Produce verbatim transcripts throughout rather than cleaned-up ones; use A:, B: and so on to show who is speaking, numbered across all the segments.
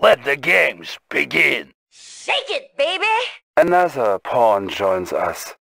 A: Let the games begin.
B: Shake it, baby!
C: Another pawn joins us.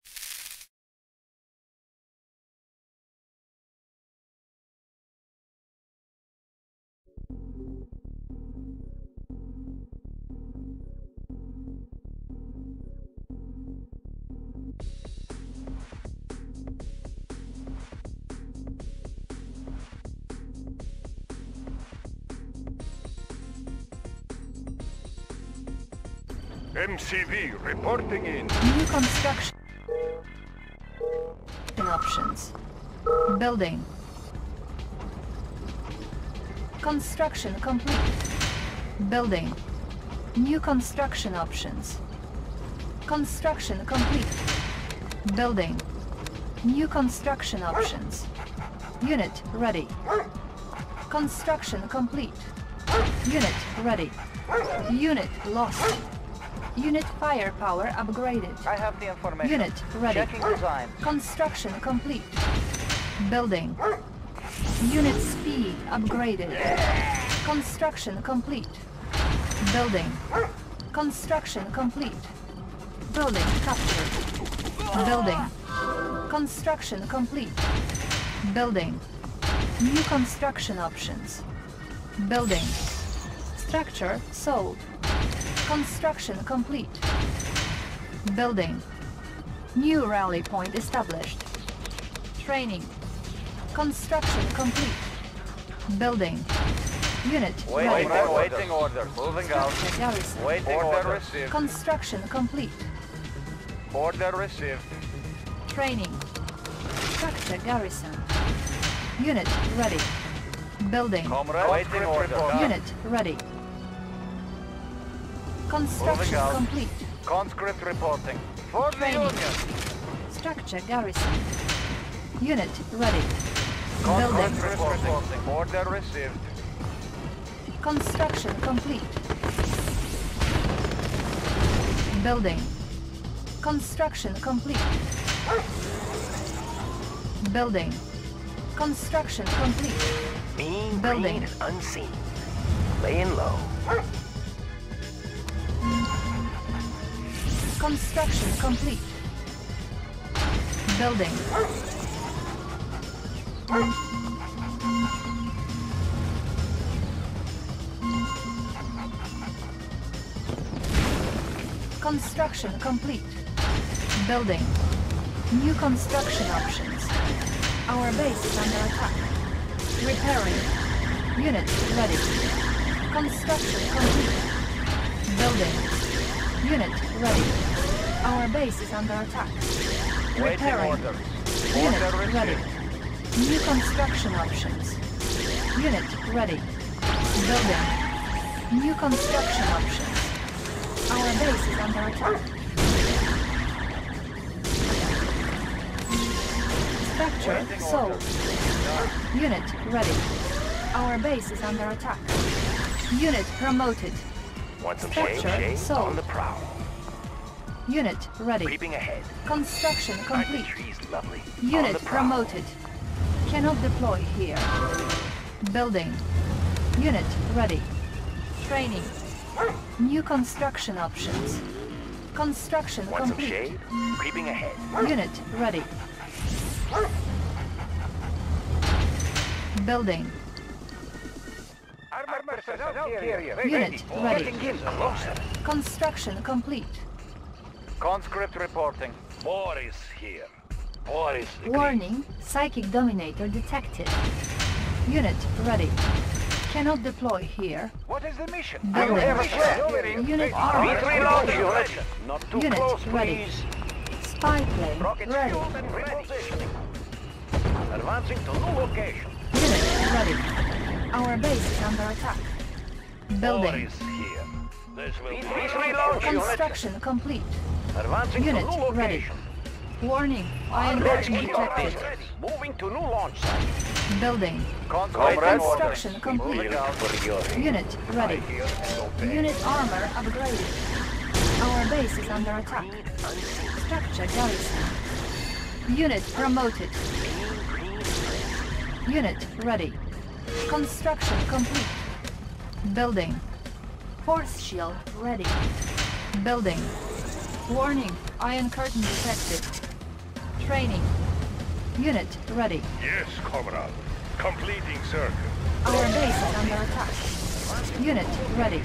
D: M C V reporting in.
E: New construction options. Building. Construction complete. Building. New construction options. Construction complete. Building. New construction options. Unit ready. Construction complete. Unit ready. Unit lost. Unit firepower upgraded.
F: I have the information.
E: Unit ready.
F: Checking design.
E: Construction complete. Building. Unit speed upgraded. Construction complete. Building. Construction complete. Building captured. Building. Construction complete. Building. New construction options. Building. Structure sold. Construction complete. Building. New rally point established. Training. Construction complete. Building. Unit
F: Waiting,
E: ready.
F: waiting order. Moving out.
E: Structure garrison.
F: Waiting order. Order received.
E: Construction complete.
F: Order received.
E: Training. Structure garrison. Unit ready. Building.
F: Comrade. Waiting order.
E: Unit ready. Construction
F: out.
E: complete.
F: Conscript reporting. For the
E: Training.
F: Union.
E: Structure garrison. Unit ready.
F: Conscript
E: Building.
F: reporting. Order received.
E: Construction complete. Building. Construction complete. Building. Construction complete.
A: Mean,
E: Building.
A: green, and unseen. Laying low.
E: Construction complete. Building. Construction complete. Building. New construction options. Our base is under attack. Repairing. Unit ready. Construction complete. Building. Unit ready. Our base is under attack.
F: Waiting
E: Repairing.
F: order.
E: Unit
F: Order
E: ready.
F: received.
E: New construction options. Unit ready. Building. New construction options. Our base is under attack. Structure
F: Waiting
E: sold.
F: order.
E: Unit ready. Our base is under attack. Unit promoted.
A: Want some shade?
E: Structure
A: Shade
E: sold.
A: on the prowl.
E: Unit ready.
A: Creeping ahead.
E: Construction
A: Aren't the
E: complete.
A: trees lovely? On
E: Unit
A: the prowl.
E: promoted. Cannot deploy here. Building. Unit ready. Training. New construction options. Construction
A: Want some
E: complete.
A: shade? Creeping ahead.
E: Unit ready. Building.
F: Armored personnel carrier.
E: Unit ready.
A: Getting in closer.
E: Construction complete.
F: Conscript reporting.
A: War is here. War is the
E: Warning, psychic dominator detected. Unit ready. Cannot deploy here.
F: What is the mission?
E: Building.
F: Building.
E: Unit
A: Beat
E: armed.
A: reload, unit. Not too
E: Unit
A: close,
E: ready.
A: please.
E: Spy plane
A: Rockets
E: ready.
A: fueled and repositioning. Advancing to new location.
E: Unit ready. Our base is under attack.
A: War
E: Building.
A: is here. This will
F: Beat
A: be
F: reload, unit.
E: Construction complete.
A: Advancing
E: Unit
A: to new
E: ready.
A: location.
E: Warning, ion
A: Let's
E: engine
A: keep up
E: detected.
A: distance. Moving to new launch site.
E: Building.
F: Conscript
E: Construction
F: orders.
E: complete.
F: Moving out.
A: For your
E: Unit ready.
A: I hear and obey.
E: Unit armor upgraded. Our base is under attack.
A: Green, unseen.
E: Structure garrison. Unit promoted.
A: Green, green.
E: Unit ready. Construction complete. Building. Force shield ready. Building. Warning, ion curtain detected. Training. Unit ready.
D: Yes, comrade. Completing circuit.
E: Our base is under attack. Unit ready.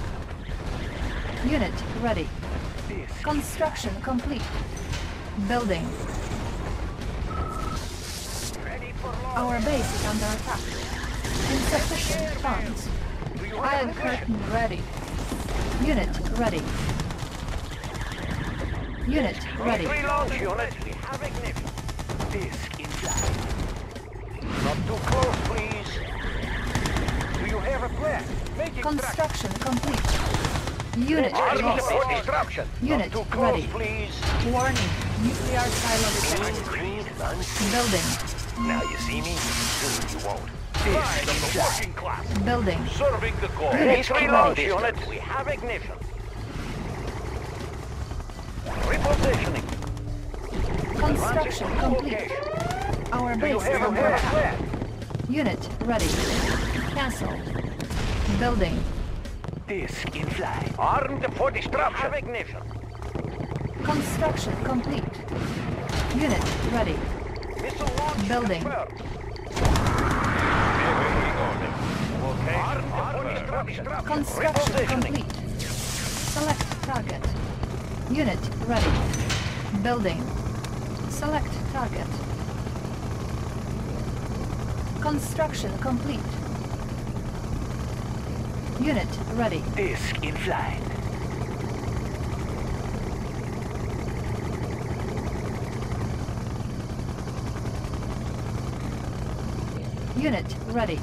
E: Unit ready. Construction complete. Building. Our base is under attack. Insufficient funds. Iron curtain ready. Unit ready. Unit ready.
A: Relaunch unit. We have ignition. Disk in flight. Not too close, please. Do you have a plan? Make it
E: Construction complete. Unit
A: Army
E: lost.
A: for disruption.
E: Unit
A: Not too close,
E: ready.
A: please.
E: Warning, nuclear silo detected.
A: Green, unseen.
E: Building.
A: Now you see me? Soon you won't. Disk in the working class.
E: Building.
A: Serving the cause.
E: Unit
A: Relaunch
E: ready.
A: unit. We have ignition. Repositioning.
E: Construction complete. Our
A: Do you
E: base is
A: have a
E: under attack.
A: plan?
E: Unit ready. Cancel. Building.
A: Disk in flight. Armed for disruption. Have ignition.
E: Construction complete. Unit ready.
A: Missile launch
E: Building.
A: confirmed. Okay. Armed for disruption.
E: Construction
A: Repositioning.
E: complete. Select target. Unit ready. Building. Select target. Construction complete. Unit ready.
A: Disk in flight.
E: Unit ready.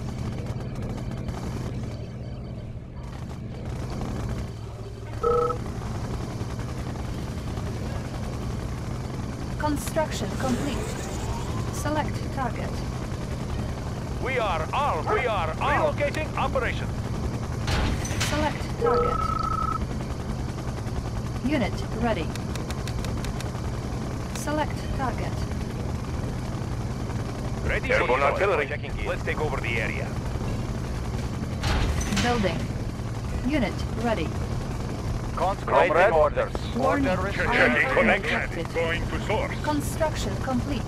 E: Construction complete. Select target.
D: We are all. We are all. Relocating operation.
E: Select target. Unit ready. Select target.
D: Ready. Airborne artillery. Let's take over the area.
E: Building. Unit ready.
F: Conscripting orders.
E: Warning.
F: Order
E: Iron
F: received.
E: curtain
D: Connection.
E: detected.
D: Going to source.
E: Construction complete.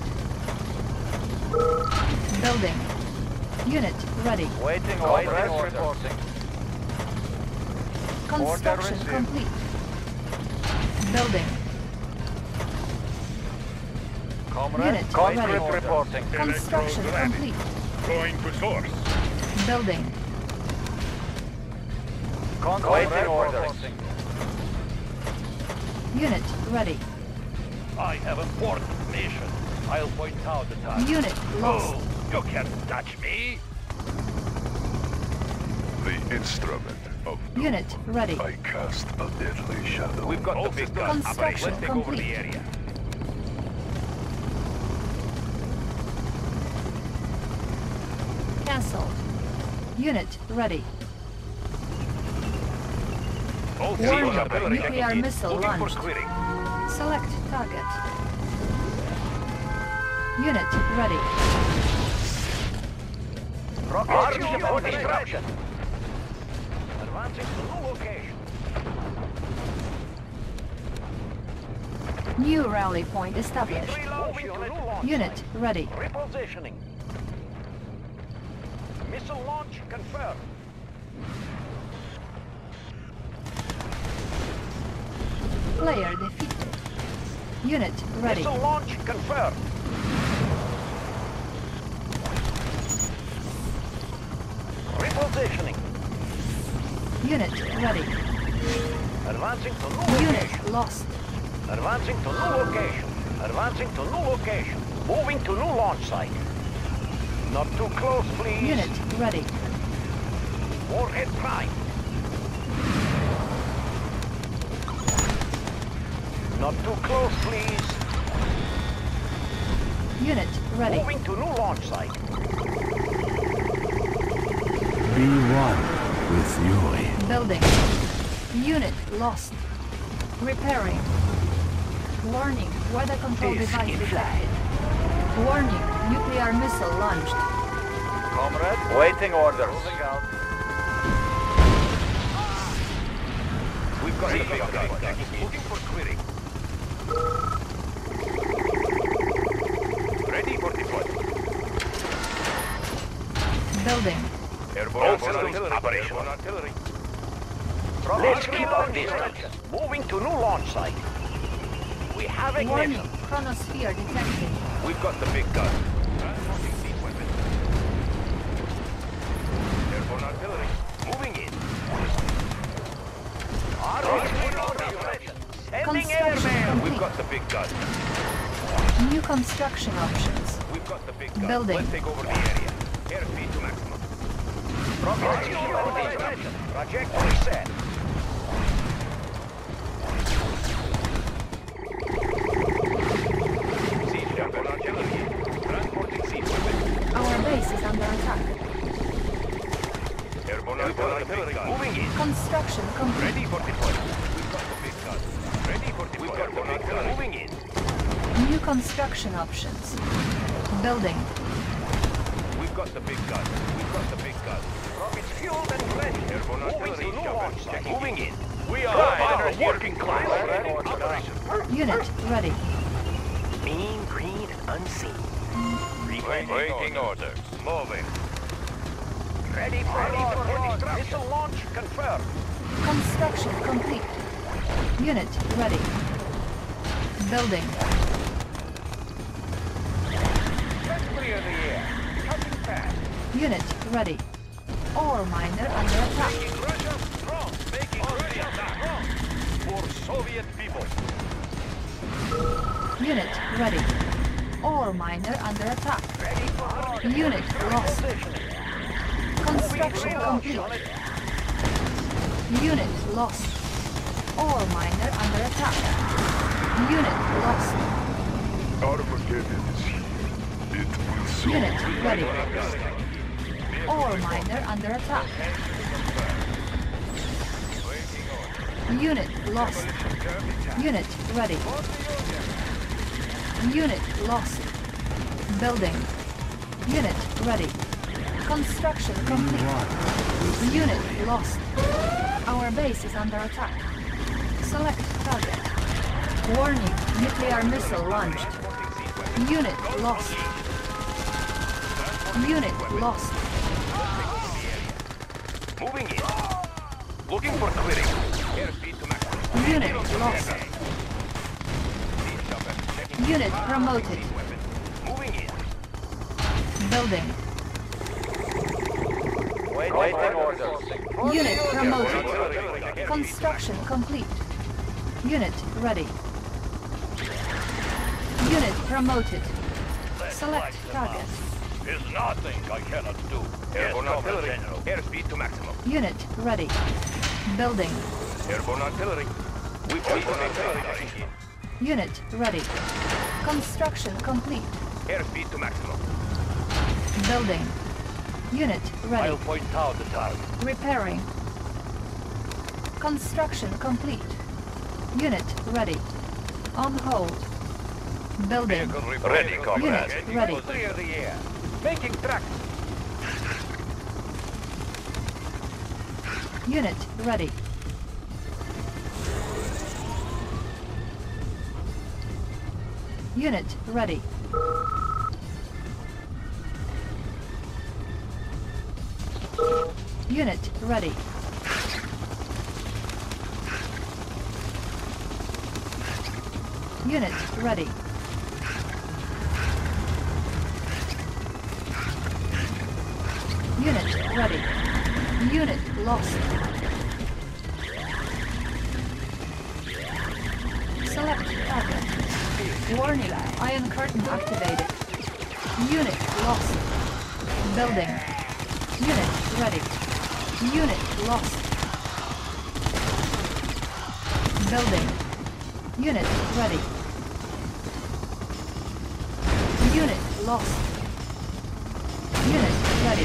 E: Building. Unit ready.
F: Waiting orders. Reporting.
E: Construction
F: received.
E: complete. Building.
F: Comrade.
E: Unit
F: Conscript
E: ready.
F: reporting.
E: Construction
D: Electrodes ready.
E: complete.
D: Going to source.
E: Building.
F: Conscripting orders.
E: Unit ready.
D: I have important mission. I'll point out the time.
E: Unit lost.
D: Oh, you can't touch me.
B: The instrument of doom.
E: Unit ready.
B: I cast a deadly shadow.
D: We've got the big gun.
E: Construction
D: Let's take over
E: complete.
D: the area.
E: Cancelled. Unit ready.
D: All
E: Warning,
D: three artillery
E: nuclear
D: checking in.
E: missile
D: Looking for
E: launched.
D: clearing.
E: Select target. Unit ready.
A: Armed for disruption. Advancing to new location.
E: New rally point established.
A: Relaunch unit.
E: Unit ready.
A: Repositioning. Missile launch confirmed.
E: Player defeated. Unit ready.
A: Missile launch confirmed. Repositioning.
E: Unit ready.
A: Advancing to new location.
E: Unit lost.
A: Advancing to new location. Advancing to new location. Moving to new launch site. Not too close, please.
E: Unit ready.
A: Warhead prime. Not too close, please.
E: Unit ready.
A: Moving to new launch site.
C: Be one with Yuri.
E: Building. Unit lost. Repairing. Warning, weather control
A: Disk
E: device
A: in
E: detected. Warning, nuclear missile launched.
F: Comrade. Waiting orders. Moving out.
D: We've got the big gun. Looking for clearing. Ready for deployment.
E: Building.
D: Airborne artillery operation. Artillery.
A: Let's keep our distance. Moving to new launch site. We have
E: Warning.
A: ignition.
E: Chronosphere detected.
D: We've got the big gun. Transporting seat weapon. Airborne artillery. Moving in.
A: Sending
E: Construction
A: airmail.
E: complete.
D: We've got the big gun.
E: New construction options.
D: We've got the big gun.
E: Building.
D: Let's take over the area. Airspeed to maximum.
A: Trajectory set.
D: Siege airborne artillery. Transporting seat weapon.
E: Our base is under attack.
D: Airborne artillery. Moving in.
E: Construction complete.
D: Ready for deployment. We've got the big gun. Ready for deployment. We've got the big gun. Moving in.
E: New construction options. Building.
D: We've got the big gun. We've got the big gun.
A: It's fueled and ready.
D: Airborne
A: Moving
D: artillery.
A: to new launch site.
D: Moving in. We are
A: Good.
D: miners
A: Wow.
D: working class. Operation.
E: Unit ready.
A: Mean, green, and unseen.
D: Waiting order. Moving.
A: Ready for launch. Missile launch confirmed.
E: Construction complete. Unit ready. Building.
A: Let's clear the air. Cutting fast.
E: Unit ready. Ore miner under attack.
D: Making Russia strong. Making Russia strong. For Soviet people.
E: Unit ready. Ore miner under attack.
A: Ready for launch.
E: Unit lost.
A: Positioning.
E: Construction complete. Unit lost. Ore miner under attack. Unit lost.
B: Armageddon is here. It will soon
E: Unit
B: be.
E: ready. Ore miner under attack. Unit lost. Unit ready. Unit lost. Building. Unit ready. Construction
C: Be
E: complete.
C: one with
E: Unit lost. Our base is under attack. Select target. Warning, nuclear missile launched. Unit lost. Unit lost.
D: Moving in. Looking for clearing. Airspeed to maximum.
E: Unit lost. Unit promoted.
D: Moving in.
E: Building.
F: Waiting orders.
E: Unit promoted. Construction complete. Unit ready. Unit promoted. Select target.
D: There's nothing I cannot do. Airborne artillery. Airspeed to maximum.
E: Unit ready. Building.
D: Airborne artillery. We've got airborne artillery.
E: Unit ready. Construction complete.
D: Airspeed to maximum.
E: Building. Unit ready.
D: I'll point out the target.
E: Repairing. Construction complete. Unit ready. On hold. Building.
D: Ready, comrade.
E: Unit ready.
A: Clear the air. Making track.
E: Unit ready. Unit ready. Unit ready. Unit ready. Unit ready. Unit lost. Select target. Warning, Iron Curtain activated. Unit lost. Building. Unit ready. Unit lost. Building. Unit ready. Unit lost. Unit ready.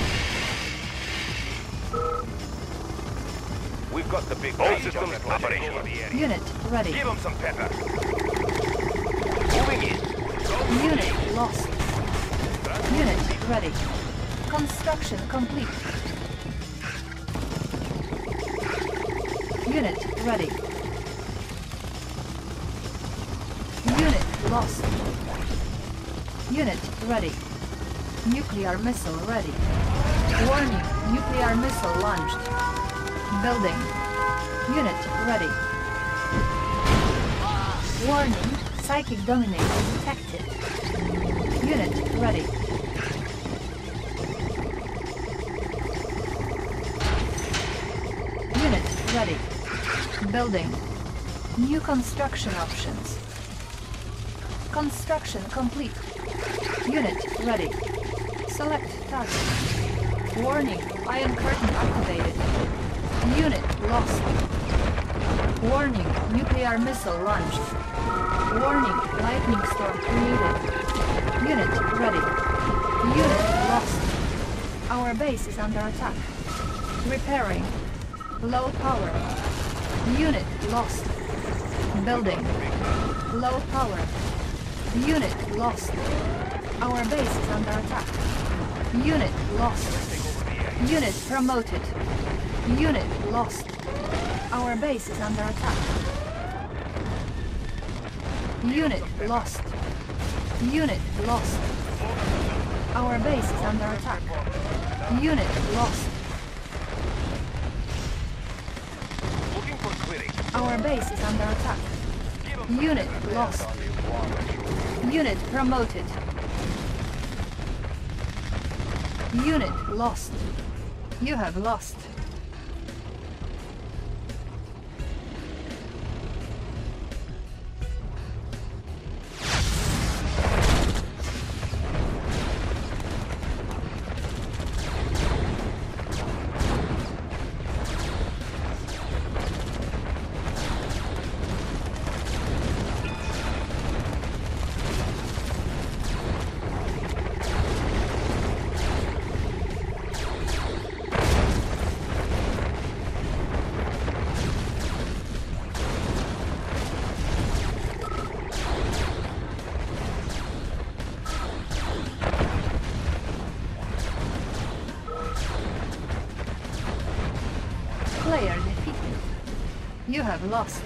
D: We've got the big all systems operational.
E: Unit ready.
D: Give them some pepper. Moving in.
E: Unit lost. Unit ready. Construction complete. Unit ready. lost. Unit ready. Nuclear missile ready. Warning, nuclear missile launched. Building. Unit ready. Warning, psychic dominator detected. Unit ready. Unit ready. Building. New construction options. Construction complete. Unit ready. Select target. Warning, Iron Curtain activated. Unit lost. Warning, nuclear missile launched. Warning, lightning storm created. Unit ready. Unit lost. Our base is under attack. Repairing. Low power. Unit lost. Building. Low power. Unit lost. Our base is under attack. Unit lost. Unit promoted. Unit lost. Our base is under attack. Unit lost. Unit lost. Our base is under attack. Unit lost.
D: Looking for clearing.
E: Our base is under attack. Unit lost. Unit promoted. Unit lost. You have lost. Player defeated. You have lost.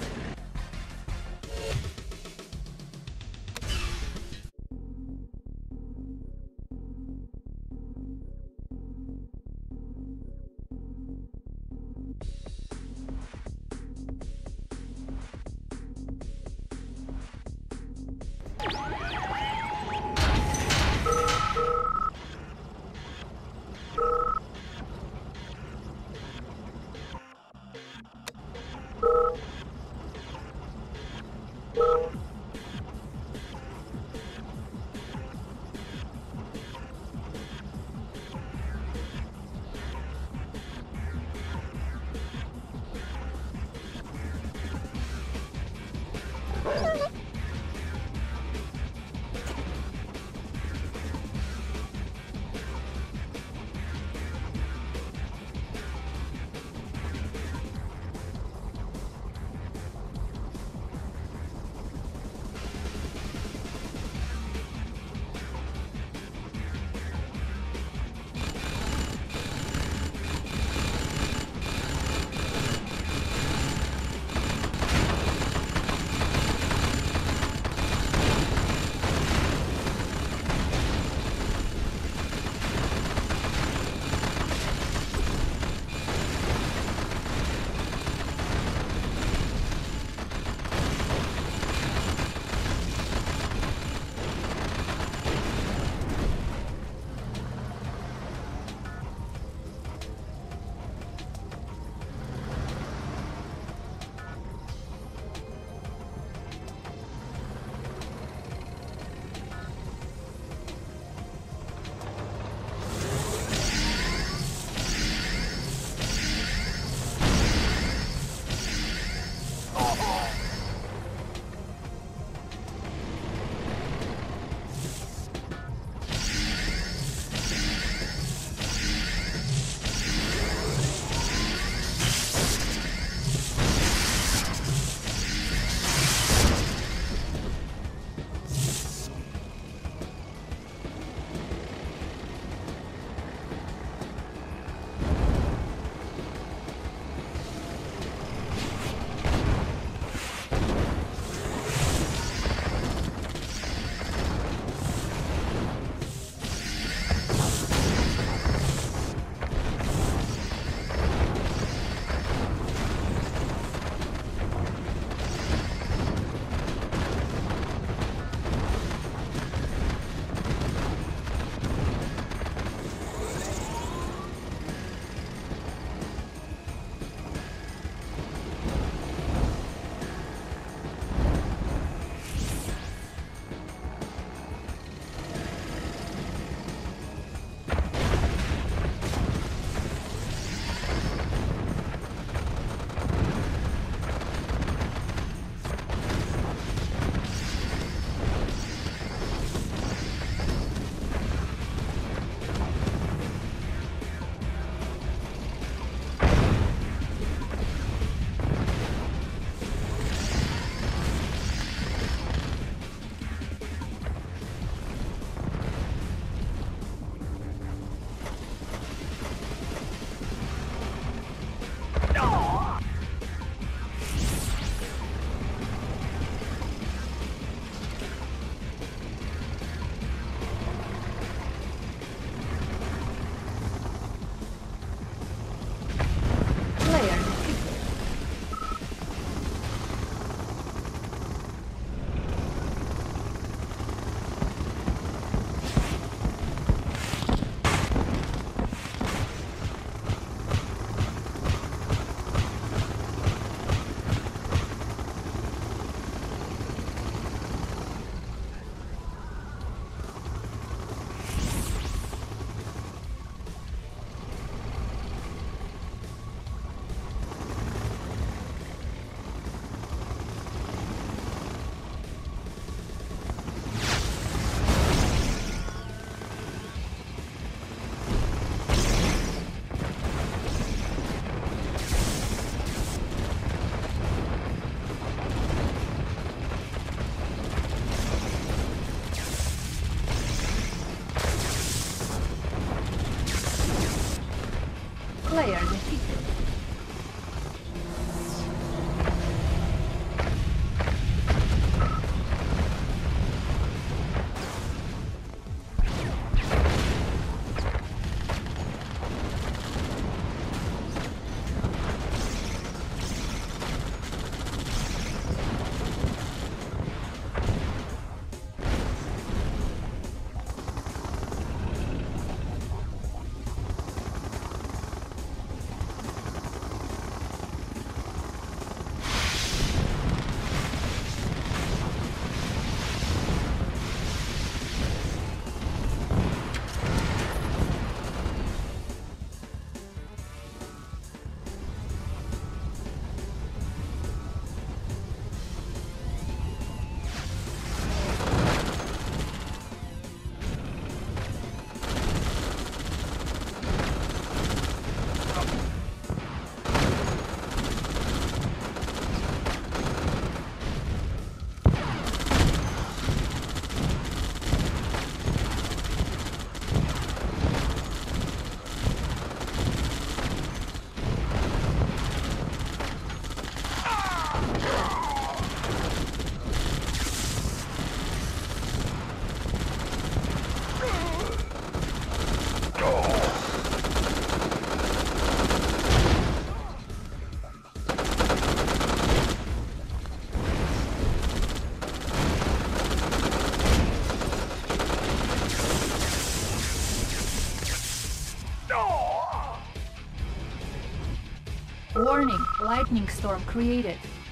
E: Warning, lightning storm created.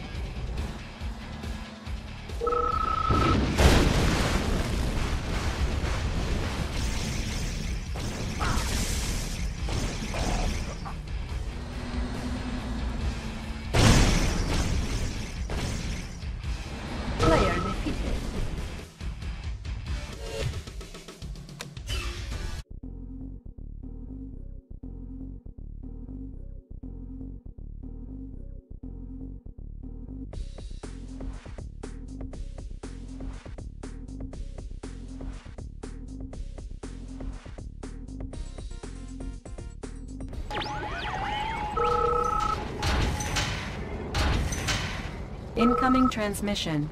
E: Player defeated. Incoming transmission.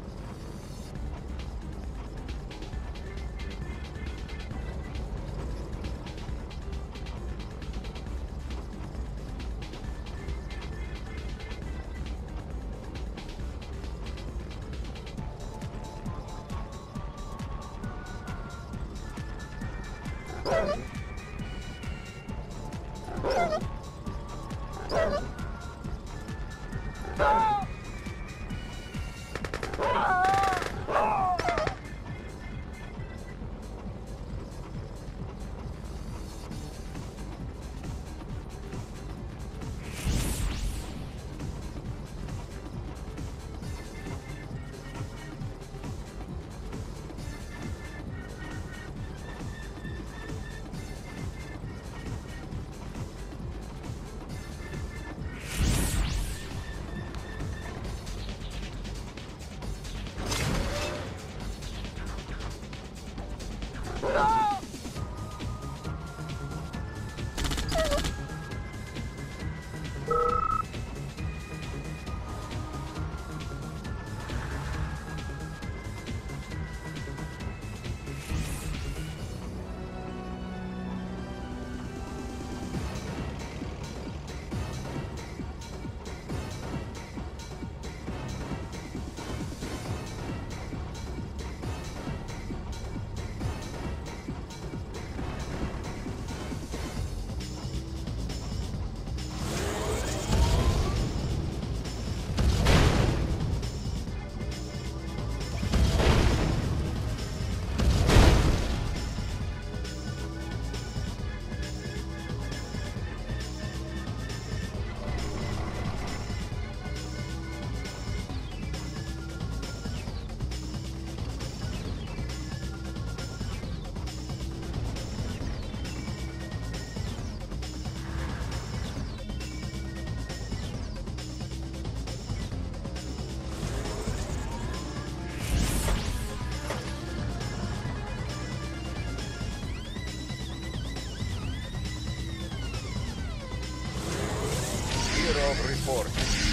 D: Report.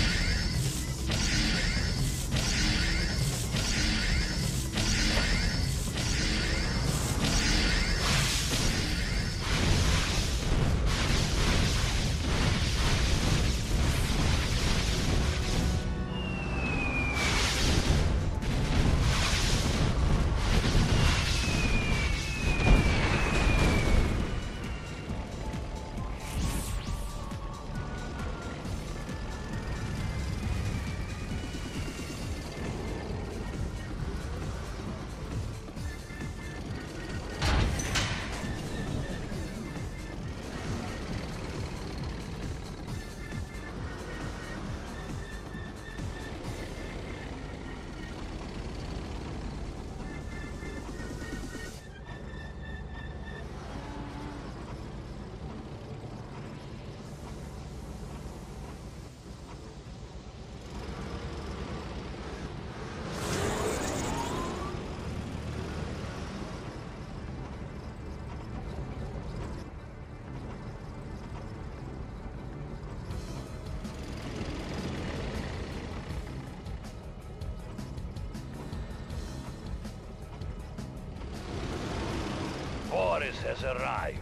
D: Boris has arrived.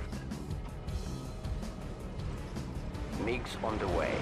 A: MiGs on the way.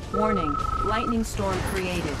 G: Warning, lightning storm created.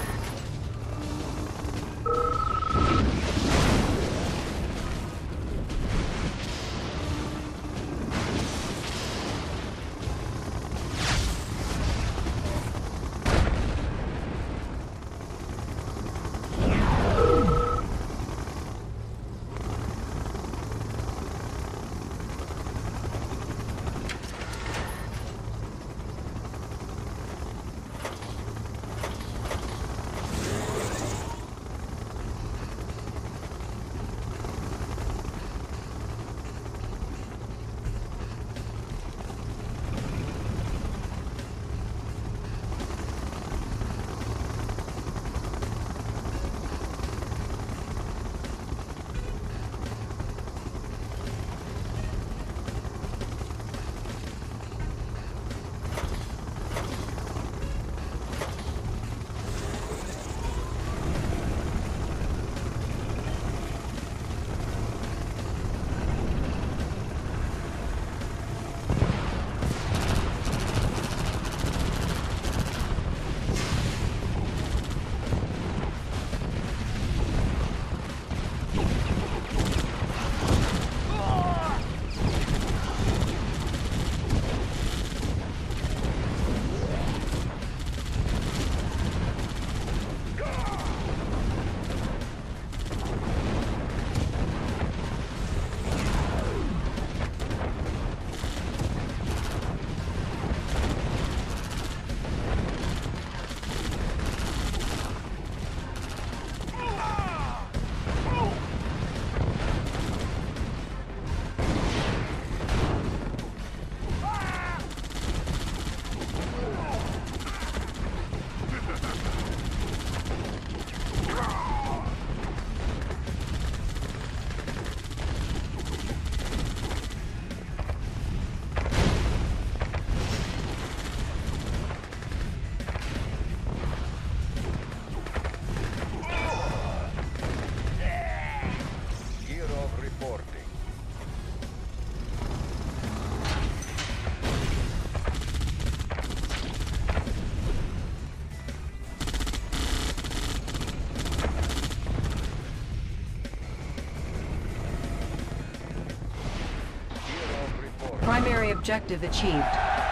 G: Primary objective achieved.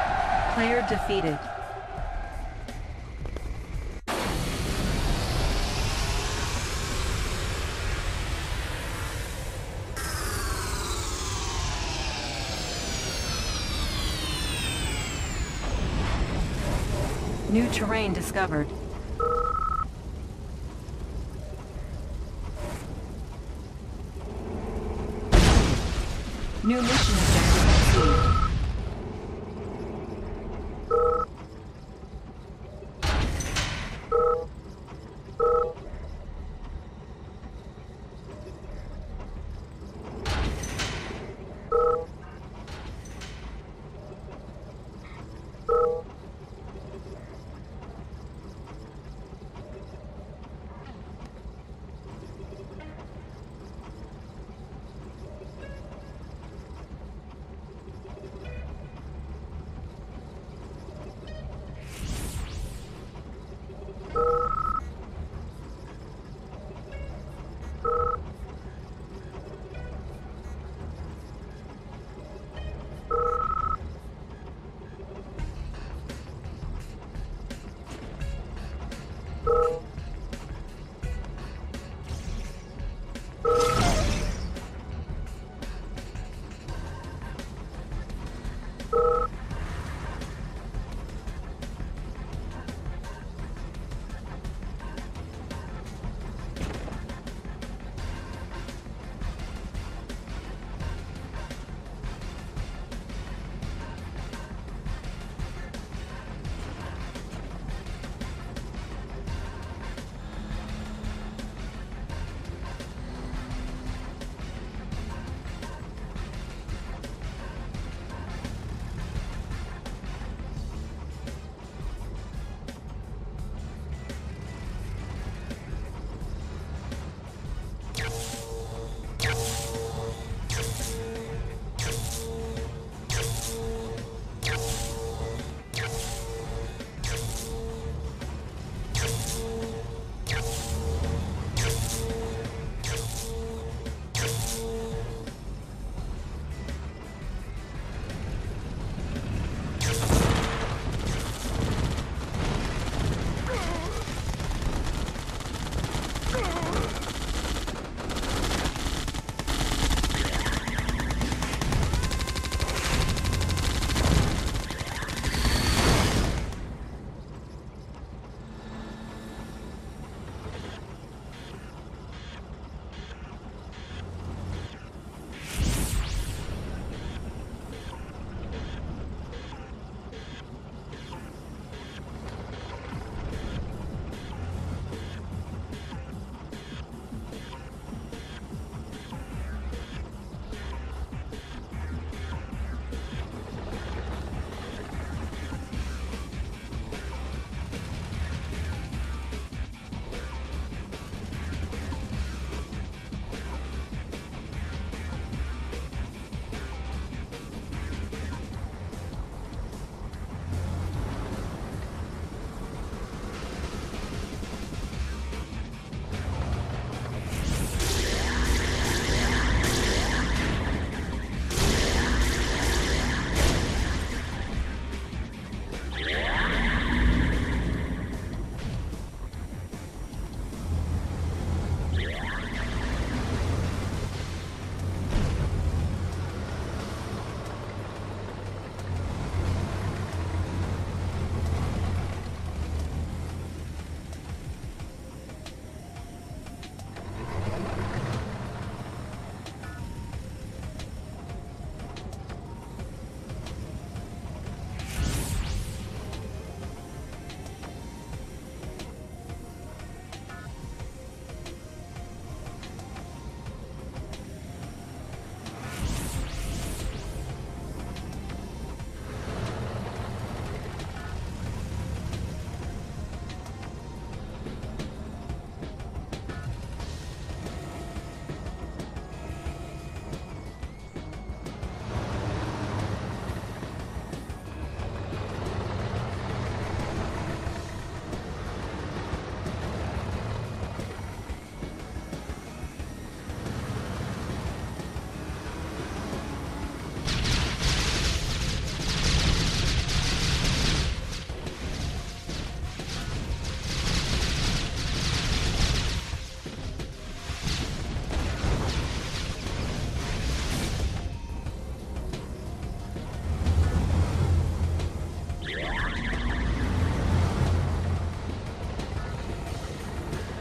G: Player defeated. New terrain discovered. New mission objective received.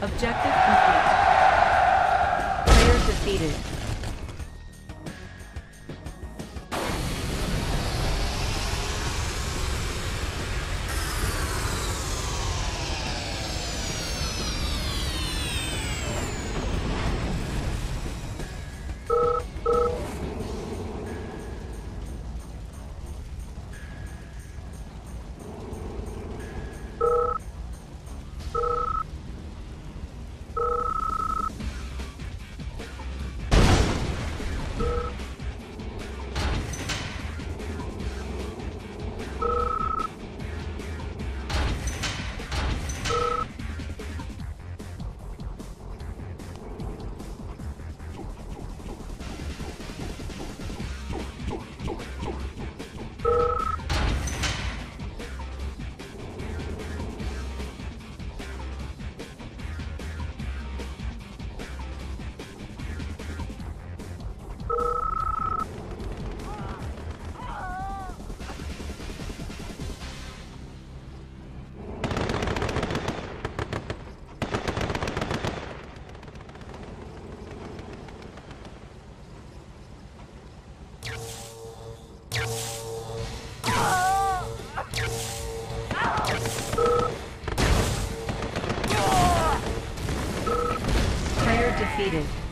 G: Objective complete. Player defeated. Player defeated.